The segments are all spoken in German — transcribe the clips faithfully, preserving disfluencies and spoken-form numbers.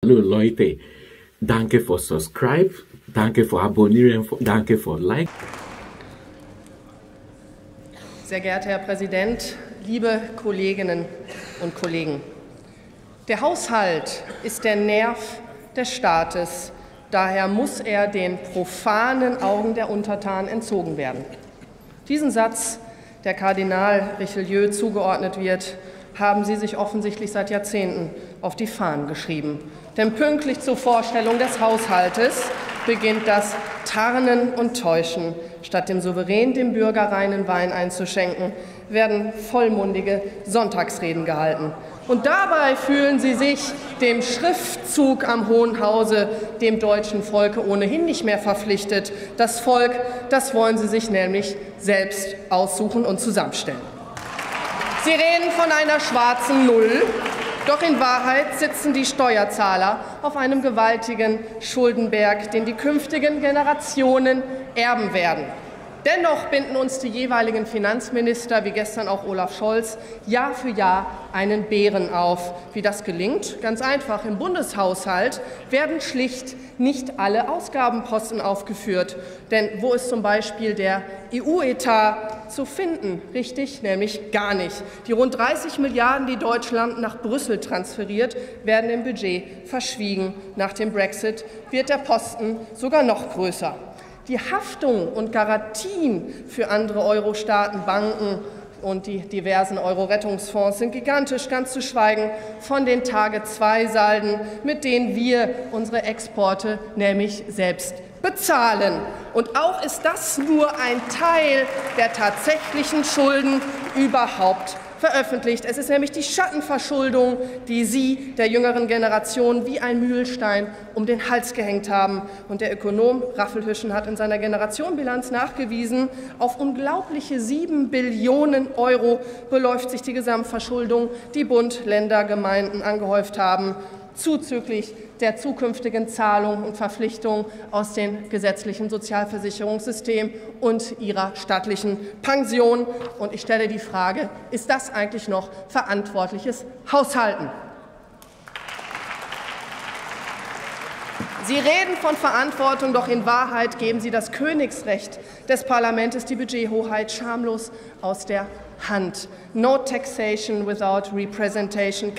Hallo Leute, danke für Subscribe, danke für Abonnieren, danke für Like. Sehr geehrter Herr Präsident, liebe Kolleginnen und Kollegen! Der Haushalt ist der Nerv des Staates. Daher muss er den profanen Augen der Untertanen entzogen werden. Diesen Satz, der Kardinal Richelieu zugeordnet wird, haben Sie sich offensichtlich seit Jahrzehnten auf die Fahnen geschrieben. Denn pünktlich zur Vorstellung des Haushaltes beginnt das Tarnen und Täuschen. Statt dem Souverän dem Bürger reinen Wein einzuschenken, werden vollmundige Sonntagsreden gehalten. Und dabei fühlen Sie sich dem Schriftzug am Hohen Hause, dem deutschen Volke, ohnehin nicht mehr verpflichtet. Das Volk, das wollen Sie sich nämlich selbst aussuchen und zusammenstellen. Sie reden von einer schwarzen Null, doch in Wahrheit sitzen die Steuerzahler auf einem gewaltigen Schuldenberg, den die künftigen Generationen erben werden. Dennoch binden uns die jeweiligen Finanzminister, wie gestern auch Olaf Scholz, Jahr für Jahr einen Bären auf. Wie das gelingt? Ganz einfach. Im Bundeshaushalt werden schlicht nicht alle Ausgabenposten aufgeführt. Denn wo ist zum Beispiel der E U-Etat zu finden? Richtig, nämlich gar nicht. Die rund dreißig Milliarden, die Deutschland nach Brüssel transferiert, werden im Budget verschwiegen. Nach dem Brexit wird der Posten sogar noch größer. Die Haftung und Garantien für andere Euro-Staaten, Banken und die diversen Euro-Rettungsfonds sind gigantisch, ganz zu schweigen von den Tage-zwei-Salden, mit denen wir unsere Exporte nämlich selbst bezahlen. Und auch ist das nur ein Teil der tatsächlichen Schulden überhaupt veröffentlicht. Es ist nämlich die Schattenverschuldung, die Sie der jüngeren Generation wie ein Mühlstein um den Hals gehängt haben. Und der Ökonom Raffelhüschen hat in seiner Generationenbilanz nachgewiesen, auf unglaubliche sieben Billionen Euro beläuft sich die Gesamtverschuldung, die Bund, Länder, Gemeinden angehäuft haben, zuzüglich der zukünftigen Zahlungen und Verpflichtungen aus dem gesetzlichen Sozialversicherungssystem und ihrer staatlichen Pension. Und ich stelle die Frage, ist das eigentlich noch verantwortliches Haushalten? Sie reden von Verantwortung, doch in Wahrheit geben Sie das Königsrecht des Parlaments, die Budgethoheit, schamlos aus der Hand. No taxation without representation.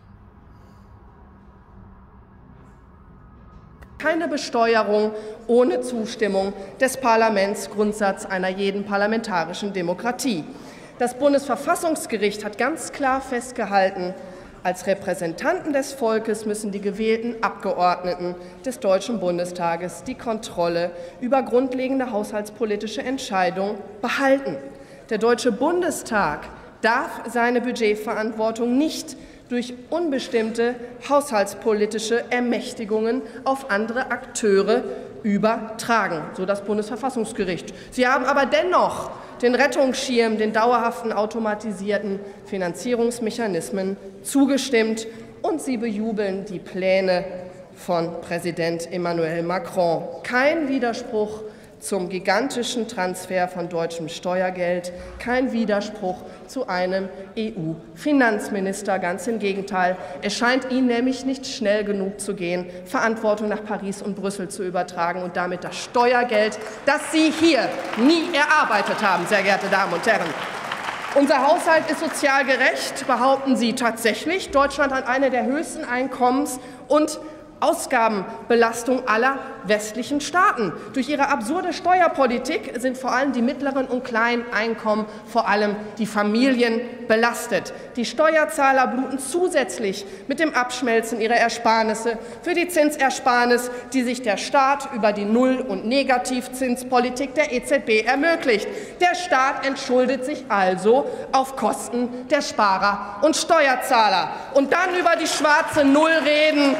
Keine Besteuerung ohne Zustimmung des Parlaments, Grundsatz einer jeden parlamentarischen Demokratie. Das Bundesverfassungsgericht hat ganz klar festgehalten, als Repräsentanten des Volkes müssen die gewählten Abgeordneten des Deutschen Bundestages die Kontrolle über grundlegende haushaltspolitische Entscheidungen behalten. Der Deutsche Bundestag darf seine Budgetverantwortung nicht durch unbestimmte haushaltspolitische Ermächtigungen auf andere Akteure übertragen, so das Bundesverfassungsgericht. Sie haben aber dennoch den Rettungsschirm, den dauerhaften automatisierten Finanzierungsmechanismen zugestimmt, und Sie bejubeln die Pläne von Präsident Emmanuel Macron. Kein Widerspruch zum gigantischen Transfer von deutschem Steuergeld, kein Widerspruch zu einem E U-Finanzminister. Ganz im Gegenteil. Es scheint Ihnen nämlich nicht schnell genug zu gehen, Verantwortung nach Paris und Brüssel zu übertragen und damit das Steuergeld, das Sie hier nie erarbeitet haben, sehr geehrte Damen und Herren. Unser Haushalt ist sozial gerecht, behaupten Sie tatsächlich. Deutschland hat eine der höchsten Einkommens- und Ausgabenbelastung aller westlichen Staaten. Durch ihre absurde Steuerpolitik sind vor allem die mittleren und kleinen Einkommen, vor allem die Familien, belastet. Die Steuerzahler bluten zusätzlich mit dem Abschmelzen ihrer Ersparnisse für die Zinsersparnis, die sich der Staat über die Null- und Negativzinspolitik der E Z B ermöglicht. Der Staat entschuldet sich also auf Kosten der Sparer und Steuerzahler. Und dann über die schwarze Null reden.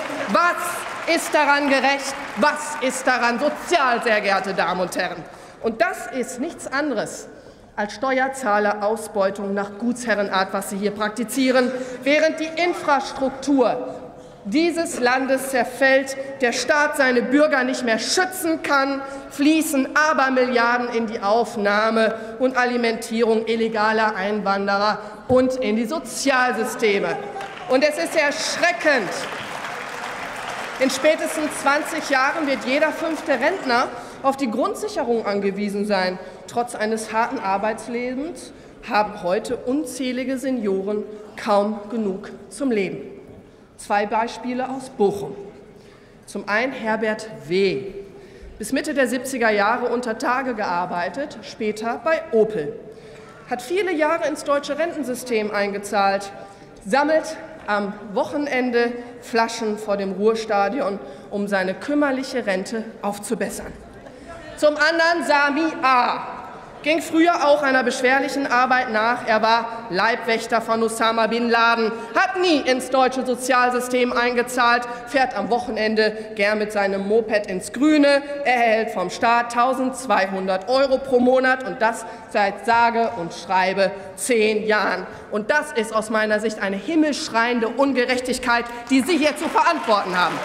Was ist daran gerecht? Was ist daran sozial, sehr geehrte Damen und Herren? Und das ist nichts anderes als Steuerzahlerausbeutung nach Gutsherrenart, was Sie hier praktizieren, während die Infrastruktur dieses Landes zerfällt, der Staat seine Bürger nicht mehr schützen kann, fließen Abermilliarden in die Aufnahme und Alimentierung illegaler Einwanderer und in die Sozialsysteme. Und es ist erschreckend, In spätestens zwanzig Jahren wird jeder fünfte Rentner auf die Grundsicherung angewiesen sein. Trotz eines harten Arbeitslebens haben heute unzählige Senioren kaum genug zum Leben. Zwei Beispiele aus Bochum. Zum einen Herbert W. Bis Mitte der siebziger Jahre unter Tage gearbeitet, später bei Opel. Hat viele Jahre ins deutsche Rentensystem eingezahlt, sammelt am Wochenende Flaschen vor dem Ruhrstadion, um seine kümmerliche Rente aufzubessern. Zum anderen Sami A. ging früher auch einer beschwerlichen Arbeit nach. Er war Leibwächter von Osama Bin Laden, hat nie ins deutsche Sozialsystem eingezahlt, fährt am Wochenende gern mit seinem Moped ins Grüne, erhält vom Staat tausendzweihundert Euro pro Monat und das seit sage und schreibe zehn Jahren. Und das ist aus meiner Sicht eine himmelschreiende Ungerechtigkeit, die Sie hier zu verantworten haben.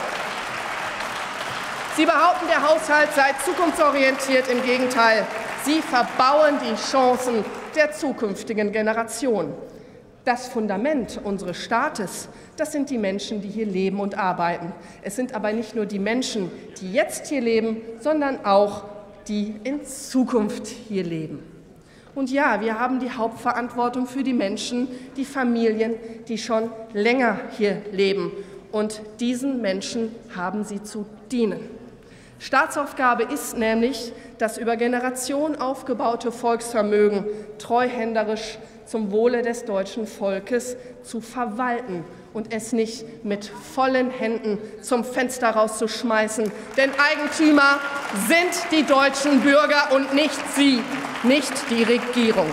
Sie behaupten, der Haushalt sei zukunftsorientiert. Im Gegenteil, Sie verbauen die Chancen der zukünftigen Generationen. Das Fundament unseres Staates, das sind die Menschen, die hier leben und arbeiten. Es sind aber nicht nur die Menschen, die jetzt hier leben, sondern auch die in Zukunft hier leben. Und ja, wir haben die Hauptverantwortung für die Menschen, die Familien, die schon länger hier leben. Und diesen Menschen haben Sie zu dienen. Staatsaufgabe ist nämlich, das über Generationen aufgebaute Volksvermögen treuhänderisch zum Wohle des deutschen Volkes zu verwalten und es nicht mit vollen Händen zum Fenster rauszuschmeißen. Denn Eigentümer sind die deutschen Bürger und nicht Sie, nicht die Regierung.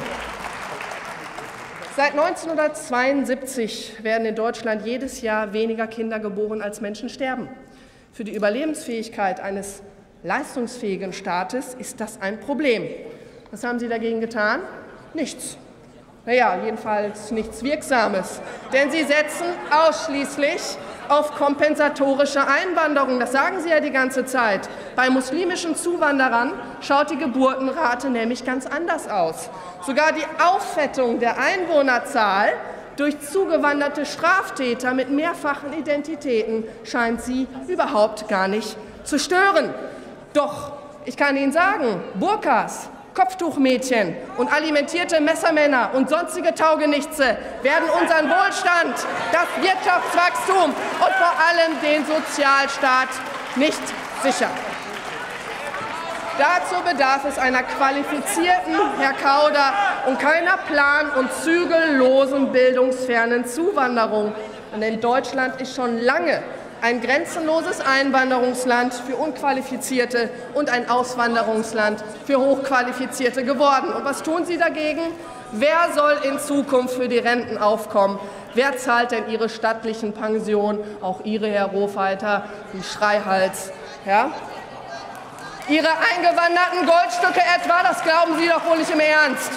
Seit neunzehnhundertzweiundsiebzig werden in Deutschland jedes Jahr weniger Kinder geboren, als Menschen sterben. Für die Überlebensfähigkeit eines leistungsfähigen Staates ist das ein Problem. Was haben Sie dagegen getan? Nichts. Naja, jedenfalls nichts Wirksames. Denn Sie setzen ausschließlich auf kompensatorische Einwanderung. Das sagen Sie ja die ganze Zeit. Bei muslimischen Zuwanderern schaut die Geburtenrate nämlich ganz anders aus. Sogar die Auffettung der Einwohnerzahl durch zugewanderte Straftäter mit mehrfachen Identitäten scheint Sie überhaupt gar nicht zu stören. Doch, ich kann Ihnen sagen, Burkas, Kopftuchmädchen und alimentierte Messermänner und sonstige Taugenichtse werden unseren Wohlstand, das Wirtschaftswachstum und vor allem den Sozialstaat nicht sichern. Dazu bedarf es einer qualifizierten, Herr Kauder, und keiner plan- und zügellosen bildungsfernen Zuwanderung. Denn Deutschland ist schon lange ein grenzenloses Einwanderungsland für Unqualifizierte und ein Auswanderungsland für Hochqualifizierte geworden. Und was tun Sie dagegen? Wer soll in Zukunft für die Renten aufkommen? Wer zahlt denn Ihre stattlichen Pensionen? Auch Ihre, Herr Rohfeiter, die Schreihals. Ja? Ihre eingewanderten Goldstücke etwa, das glauben Sie doch wohl nicht im Ernst.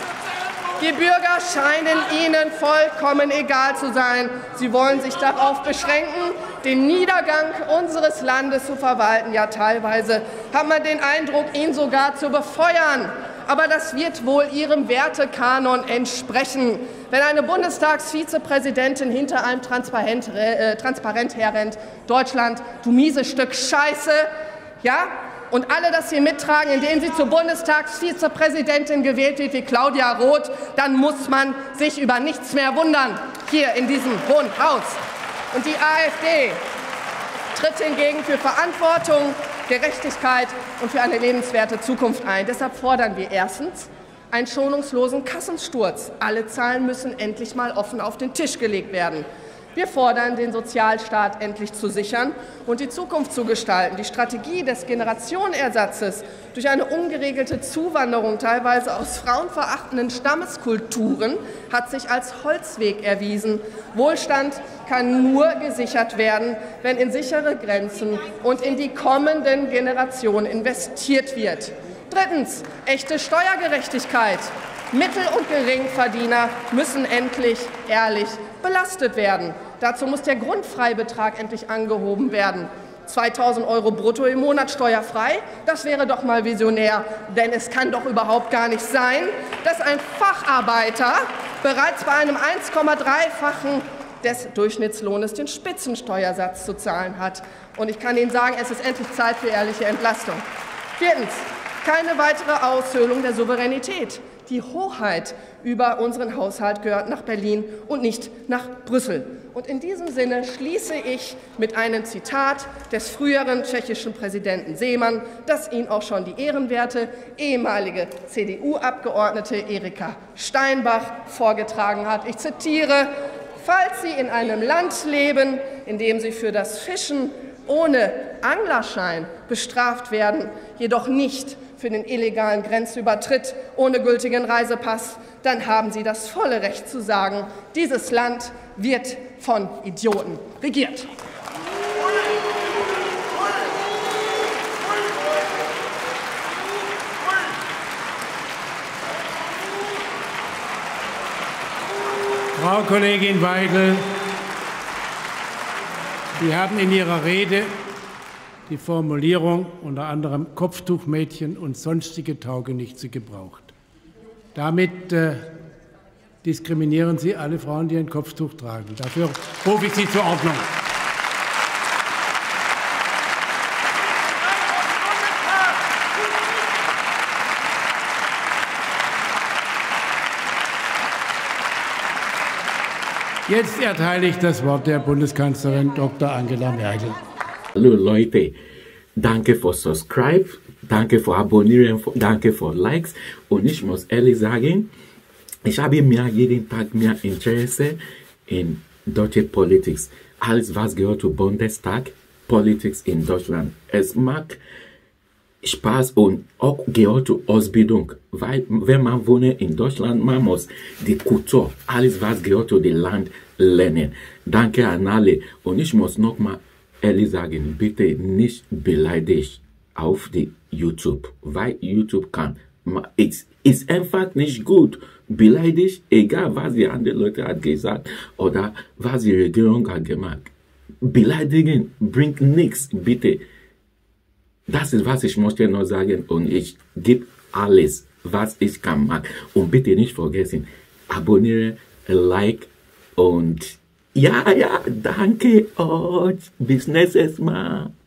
Die Bürger scheinen Ihnen vollkommen egal zu sein. Sie wollen sich darauf beschränken, den Niedergang unseres Landes zu verwalten. Ja, teilweise hat man den Eindruck, ihn sogar zu befeuern. Aber das wird wohl Ihrem Wertekanon entsprechen. Wenn eine Bundestagsvizepräsidentin hinter einem Transparent, äh, Transparent herrennt, Deutschland, du mieses Stück Scheiße, ja, und alle das hier mittragen, indem sie zur Bundestagsvizepräsidentin gewählt wird wie Claudia Roth, dann muss man sich über nichts mehr wundern hier in diesem Hohen Haus. Und die AfD tritt hingegen für Verantwortung, Gerechtigkeit und für eine lebenswerte Zukunft ein. Deshalb fordern wir erstens einen schonungslosen Kassensturz. Alle Zahlen müssen endlich mal offen auf den Tisch gelegt werden. Wir fordern, den Sozialstaat endlich zu sichern und die Zukunft zu gestalten. Die Strategie des Generationenersatzes durch eine ungeregelte Zuwanderung, teilweise aus frauenverachtenden Stammeskulturen, hat sich als Holzweg erwiesen. Wohlstand kann nur gesichert werden, wenn in sichere Grenzen und in die kommenden Generationen investiert wird. Drittens, echte Steuergerechtigkeit. Mittel- und Geringverdiener müssen endlich ehrlich belastet werden. Dazu muss der Grundfreibetrag endlich angehoben werden. zweitausend Euro brutto im Monat steuerfrei, das wäre doch mal visionär. Denn es kann doch überhaupt gar nicht sein, dass ein Facharbeiter bereits bei einem eins Komma drei-fachen des Durchschnittslohnes den Spitzensteuersatz zu zahlen hat. Und ich kann Ihnen sagen, es ist endlich Zeit für ehrliche Entlastung. Viertens, keine weitere Aushöhlung der Souveränität. Die Hoheit über unseren Haushalt gehört nach Berlin und nicht nach Brüssel. Und in diesem Sinne schließe ich mit einem Zitat des früheren tschechischen Präsidenten Zeman, das ihn auch schon die ehrenwerte ehemalige C D U-Abgeordnete Erika Steinbach vorgetragen hat. Ich zitiere: Falls Sie in einem Land leben, in dem Sie für das Fischen ohne Anglerschein bestraft werden, jedoch nicht für den illegalen Grenzübertritt ohne gültigen Reisepass, dann haben Sie das volle Recht zu sagen, dieses Land wird von Idioten regiert. Frau Kollegin Weidel, Sie haben in Ihrer Rede die Formulierung unter anderem Kopftuchmädchen und sonstige Taugenichtse gebraucht. Damit äh, diskriminieren Sie alle Frauen, die ein Kopftuch tragen. Dafür rufe ich Sie zur Ordnung. Jetzt erteile ich das Wort der Bundeskanzlerin Doktor Angela Merkel. Hallo Leute, danke für Subscribe, danke für Abonnieren, danke für Likes. Und ich muss ehrlich sagen, ich habe mir jeden Tag mehr Interesse in deutsche Politik. Alles, was gehört zu Bundestag, Politik in Deutschland. Es macht Spaß und auch gehört zur Ausbildung, weil wenn man wohnt in Deutschland, man muss die Kultur, alles was gehört zu dem Land lernen. Danke an alle. Und ich muss noch mal ehrlich sagen, bitte nicht beleidigt auf die YouTube, weil YouTube kann, es ist einfach nicht gut. Beleidigt, egal was die anderen Leute hat gesagt oder was die Regierung hat gemacht. Beleidigen bringt nichts, bitte. Das ist, was ich möchte noch sagen, und ich gebe alles, was ich kann machen. Und bitte nicht vergessen, abonnieren, like und ja, ja, danke euch. Bis nächstes Mal.